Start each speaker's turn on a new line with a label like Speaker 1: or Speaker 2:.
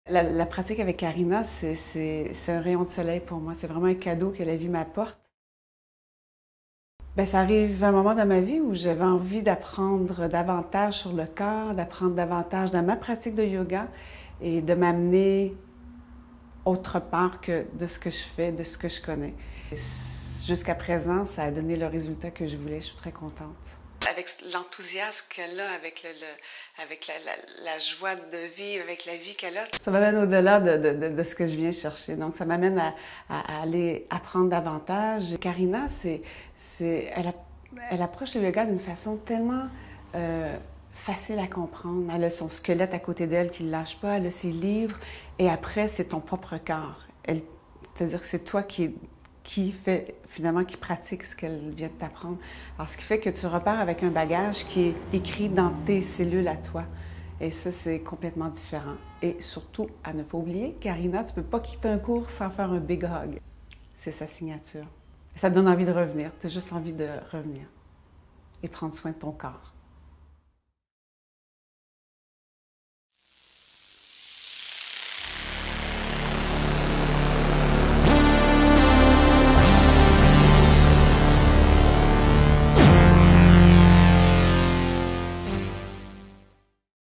Speaker 1: La pratique avec Karina, c'est un rayon de soleil pour moi. C'est vraiment un cadeau que la vie m'apporte. Ça arrive à un moment dans ma vie où j'avais envie d'apprendre davantage sur le corps, d'apprendre davantage dans ma pratique de yoga et de m'amener autre part que de ce que je fais, de ce que je connais. Jusqu'à présent, ça a donné le résultat que je voulais. Je suis très contente. Avec l'enthousiasme qu'elle a, avec la joie de vivre, avec la vie qu'elle a. Ça m'amène au-delà de ce que je viens chercher. Donc, ça m'amène à aller apprendre davantage. Karina, elle approche le yoga d'une façon tellement facile à comprendre. Elle a son squelette à côté d'elle qui ne lâche pas, elle a ses livres, et après, c'est ton propre corps. C'est-à-dire que c'est toi qui pratique ce qu'elle vient de t'apprendre. Alors, ce qui fait que tu repars avec un bagage qui est écrit dans tes cellules à toi. Et ça, c'est complètement différent. Et surtout, à ne pas oublier, Karina, tu ne peux pas quitter un cours sans faire un big hug. C'est sa signature. Ça te donne envie de revenir. Tu as juste envie de revenir et prendre soin de ton corps.